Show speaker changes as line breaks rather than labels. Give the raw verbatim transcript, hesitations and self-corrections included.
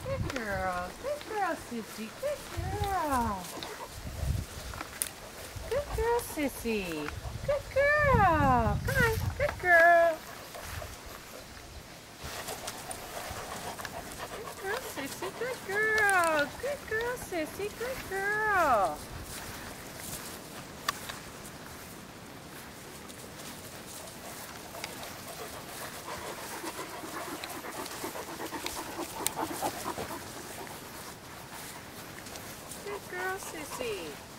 Good girl. Good girl, Sissy. Good girl. Good girl, Sissy. Good girl. Come on. Good girl. Good girl, Sissy. Good girl. Good girl, Sissy. Good girl. Good girl, Sissy.